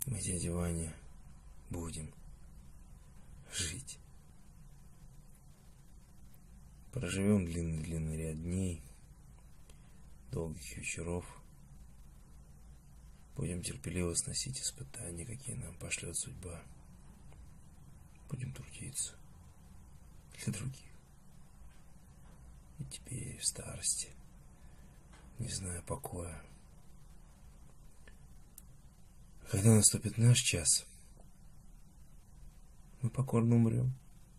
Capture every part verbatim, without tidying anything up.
Мы, дядя Ваня, будем жить. Проживем длинный-длинный ряд дней, долгих вечеров. Будем терпеливо сносить испытания, какие нам пошлет судьба. Будем трудиться для других. И теперь в старости, не зная покоя. Когда наступит наш час, мы покорно умрем.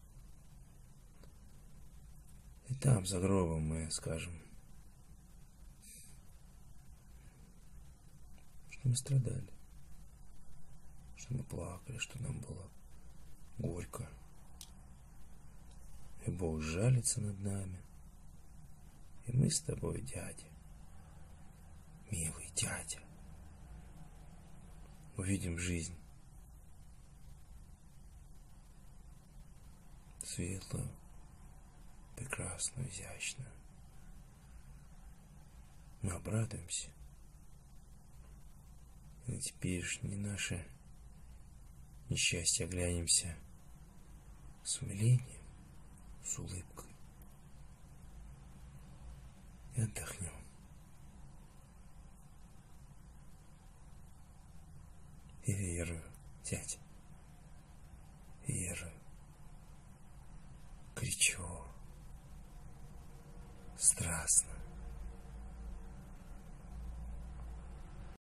И там, за гробом, мы скажем, что мы страдали, что мы плакали, что нам было горько. И Бог жалится над нами. И мы с тобой, дядя, милый дядя, увидим жизнь светлую, прекрасную, изящную. Мы обрадуемся. И на теперешнее наше несчастье оглянемся с умилением, с улыбкой и отдохнем. И верую, дядя.